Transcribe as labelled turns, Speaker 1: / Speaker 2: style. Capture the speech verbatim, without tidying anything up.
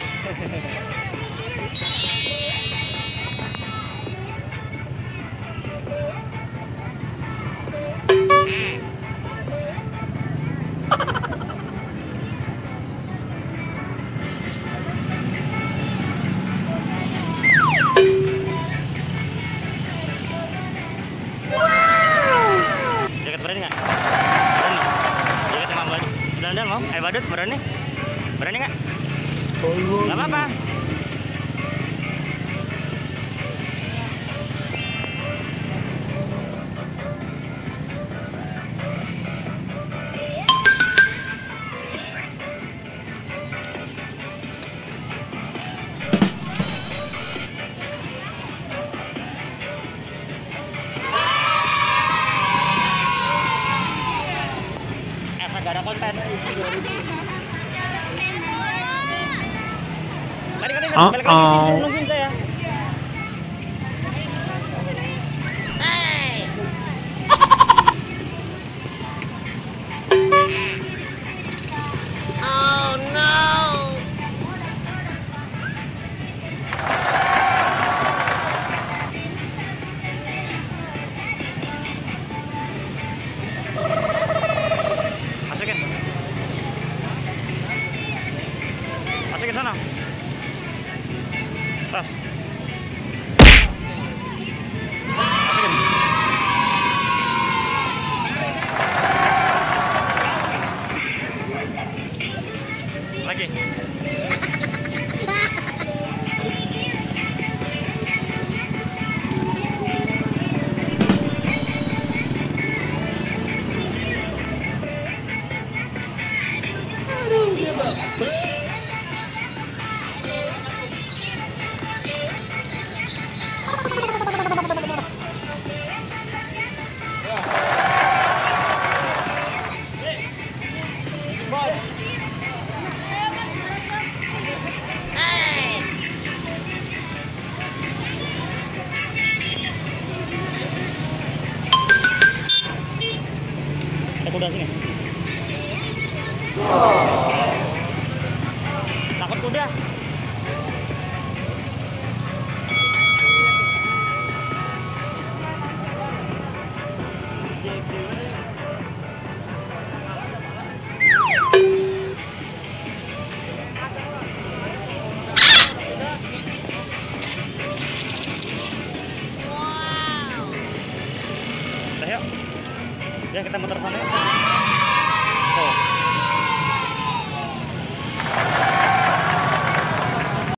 Speaker 1: Berani nggak? Berani? Jaket sama badut. Dan mau? Eh badut berani? Berani nggak? Nggak apa-apa. Gak ada konten. Mari kalian balik lagi sih, nungguin saya. Hey. Oh no. Masukin sana. Tas. Masukin. Lagi. I don't give up. Kuda sini. Takut kuda. Wow. Udah yuk. Ya kita muter sana.